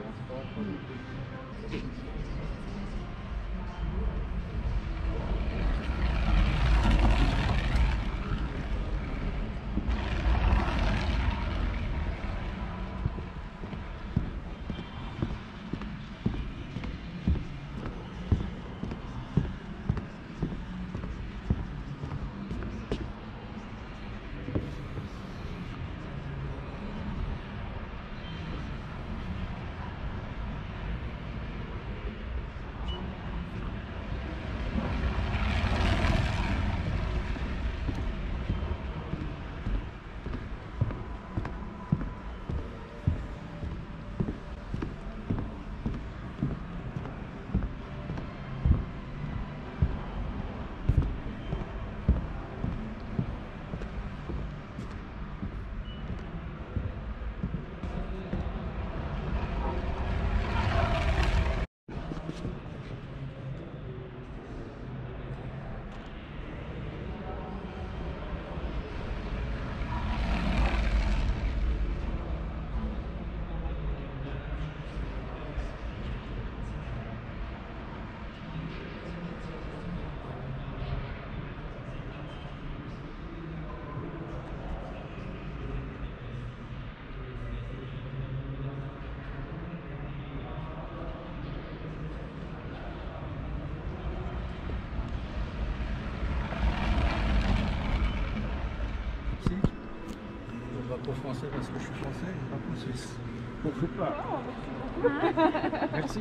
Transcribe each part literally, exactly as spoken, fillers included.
Pour français parce que je suis français et pas pour suisse. On ne faut pas. Merci.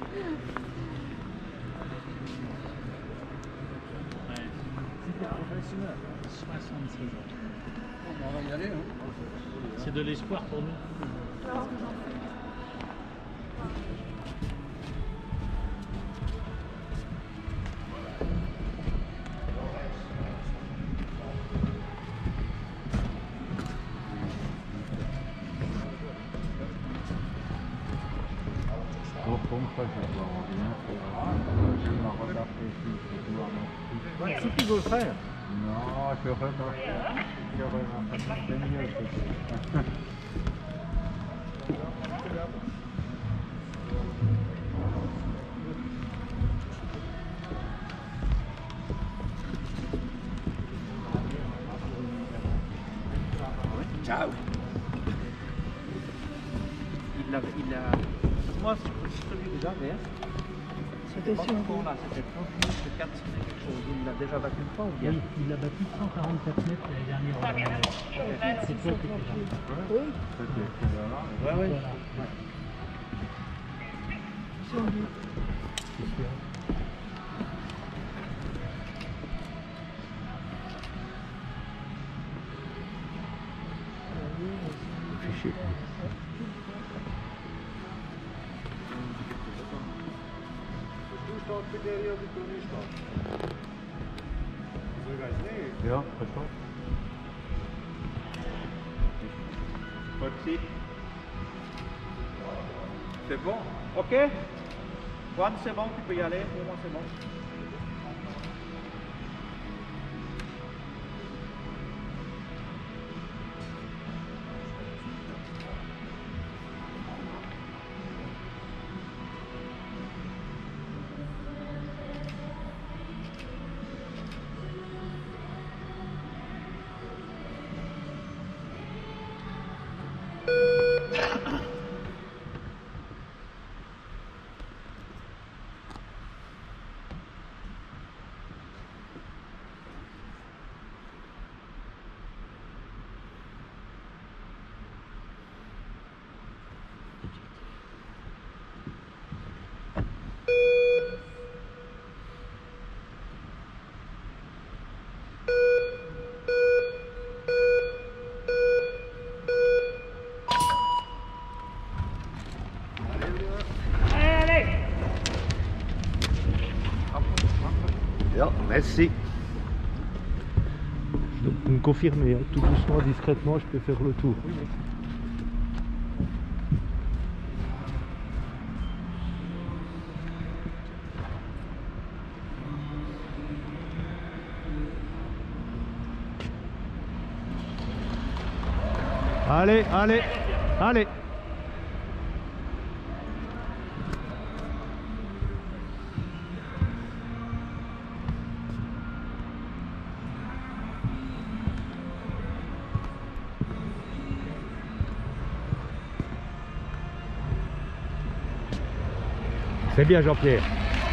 Ouais. C'était professionnel. soixante-seize ans. Bon, on va y aller. Hein. C'est de l'espoir pour nous. C'est qui veut le faire? Non, je remarque. Je remarque. C'est mieux peut-être. Ciao. Il a, il a... Moi, celui que j'avais, c'était sur le là, c'était trente-neuf, quatre, quelque chose. Il l'a déjà battu une fois ou bien? Oui, il l'a battu cent quarante-quatre mètres l'année dernière. C'est toi qui étais là. Oui. C'était là. Ouais, ouais. Voilà. C'est sûr. Fichier. Ja, verstanden. Aussi. C'est bon. Ok. Juan, c'est bon, tu peux y aller. Pour moi, c'est bon. Merci. Donc vous me confirmez, hein, tout doucement, discrètement, je peux faire le tour. Oui, oui. Allez, allez, allez. C'est bien Jean-Pierre.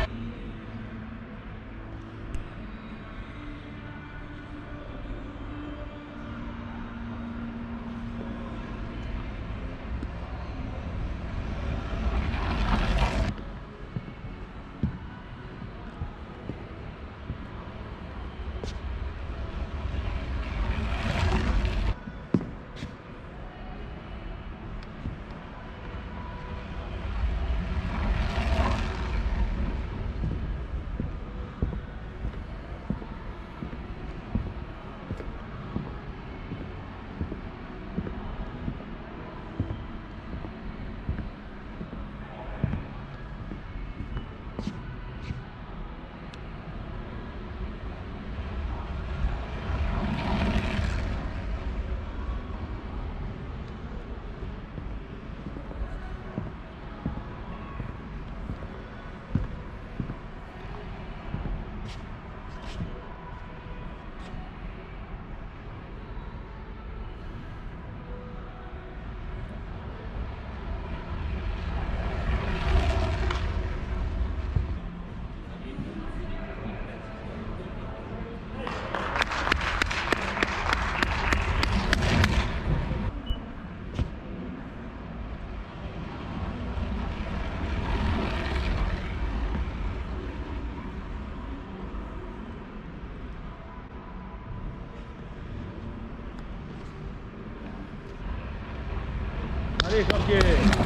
Allez Jean-Pierre.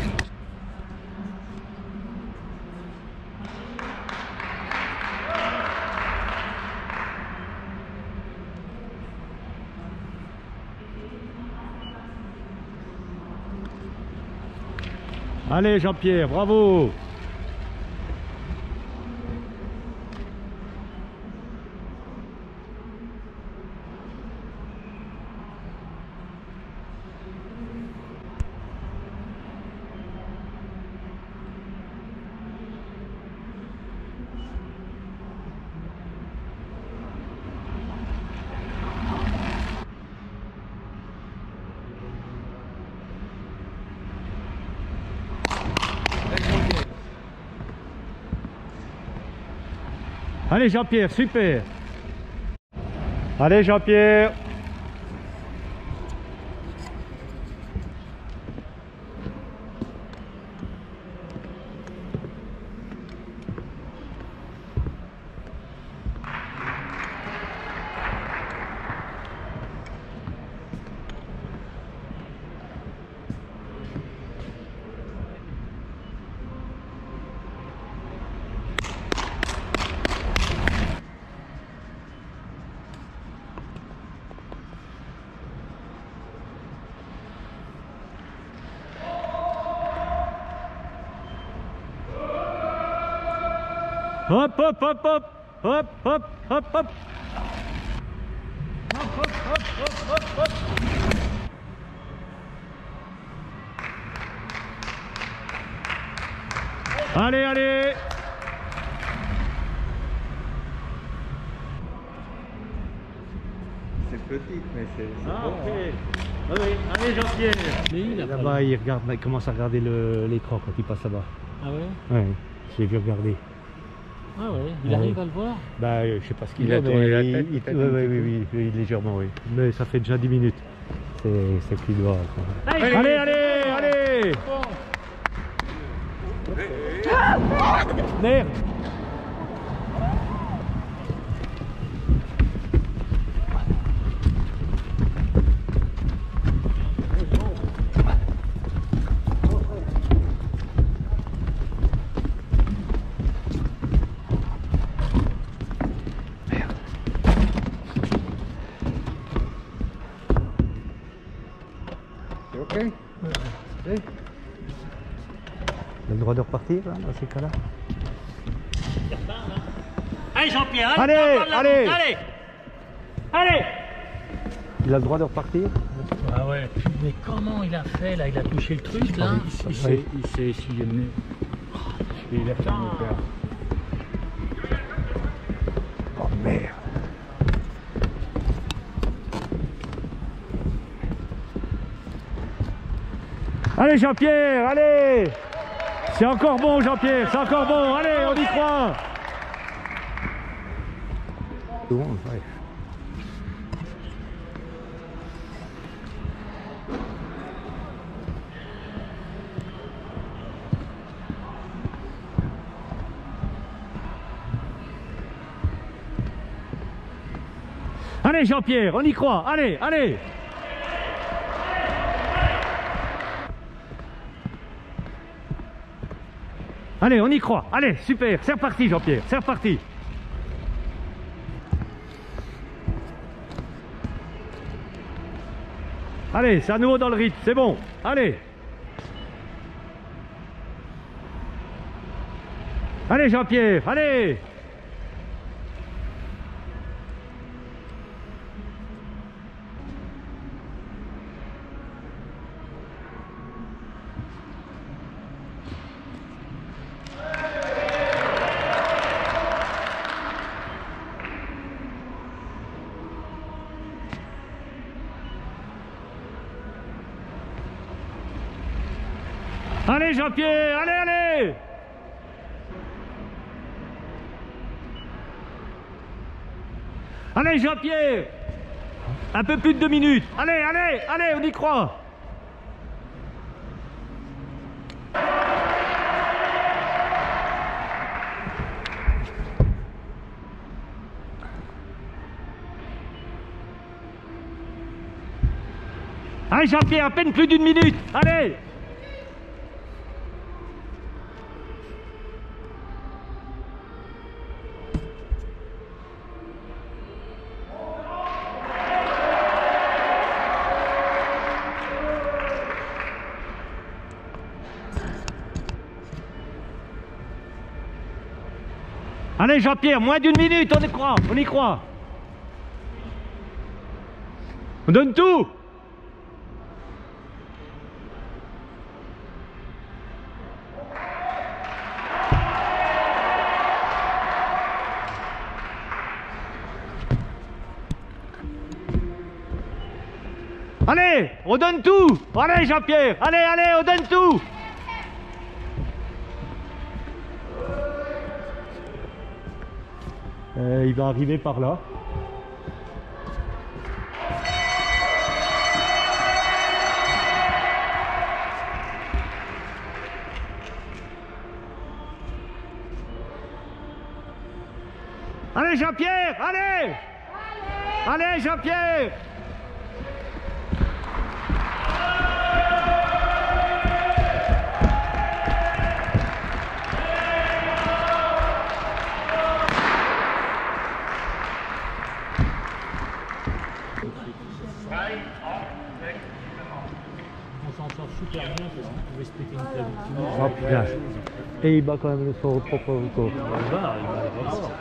Allez Jean-Pierre, bravo. Allez Jean-Pierre, super. Allez Jean-Pierre. Hop, hop, hop, hop, hop, hop, hop, hop. Hop, hop, hop, hop, hop, hop. Allez, allez. C'est petit, mais c'est Ah, bon. ok. Hein. Oui, allez Jean-Pierre. Mais il a pas Là-bas, le- il, regarde, il commence à regarder le- l'écran quand il passe là-bas. Ah ouais. Ouais, j'ai vu regarder. Ah ouais. Il Ah arrive oui. à le voir. Bah, euh, je sais pas ce qu'il Il a, a mais tourné la il- tête, il- peut-être ouais, un ouais, petit oui, oui, oui, légèrement, oui. Mais ça fait déjà dix minutes. C'est c'est qu'il doit. Allez, Allez, allez, allez. Merde. C'est ok? Il a le droit de repartir là, dans ces cas-là. Allez Jean-Pierre. Allez, encore de la allez. route, allez. Allez. Il a le droit de repartir. Ah ouais. Mais comment il a fait là? Il a touché le truc là. oui, Il ça- s'est oui. il s'est essuyé le nez. Il a fait mon père. Oh merde. Allez Jean-Pierre, allez. C'est encore bon, Jean-Pierre, c'est encore bon. Allez, on y croit. Tout le monde, ouais. Allez, Jean-Pierre, on y croit. Allez, allez. Allez, on y croit. Allez, super. C'est reparti, Jean-Pierre. C'est reparti. Allez, c'est à nouveau dans le rythme. C'est bon. Allez. Allez, Jean-Pierre. Allez. Allez Jean-Pierre, allez, allez! Allez Jean-Pierre! Un peu plus de deux minutes. Allez, allez, allez, on y croit! Allez Jean-Pierre, à peine plus d'une minute. Allez! Allez Jean-Pierre, moins d'une minute, on y croit, on y croit. On donne tout. Allez, on donne tout. Allez Jean-Pierre, allez, allez, on donne tout. Euh, il va arriver par là. Allez Jean-Pierre, allez. Allez, allez Jean-Pierre. On s'en sort super bien parce qu'il pouvait se péter une clavicule. Oh putain. Et il bat quand même son propre record. Il va, il va le record.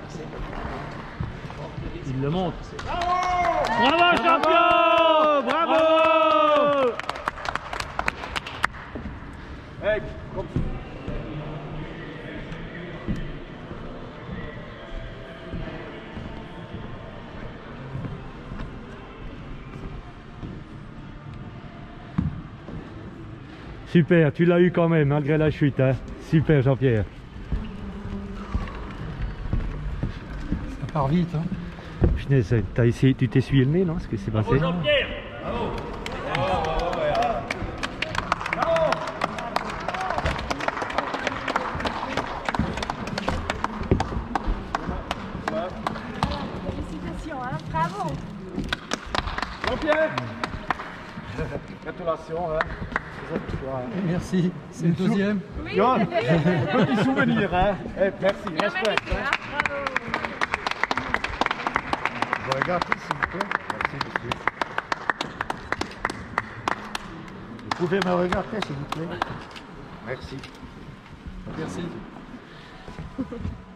Il le monte. Bravo champion! Bravo! Hey, kom. Super, tu l'as eu quand même malgré la chute. Hein. Super Jean-Pierre. Ça part vite, hein. Punaise, t'as essayé, tu t'es essuyé le nez, non? Ce que c'est passé? Jean-Pierre! Félicitations, hein, bravo. Jean-Pierre. Gratulations, hein. Merci, c'est le deuxième. Oui. Yann, petit souvenir, hein. Eh, merci, Bien respect. mérité, hein, bravo. Vous regardez, s'il vous plaît. Merci, monsieur. Vous pouvez me regarder, s'il vous plaît. Merci. Merci.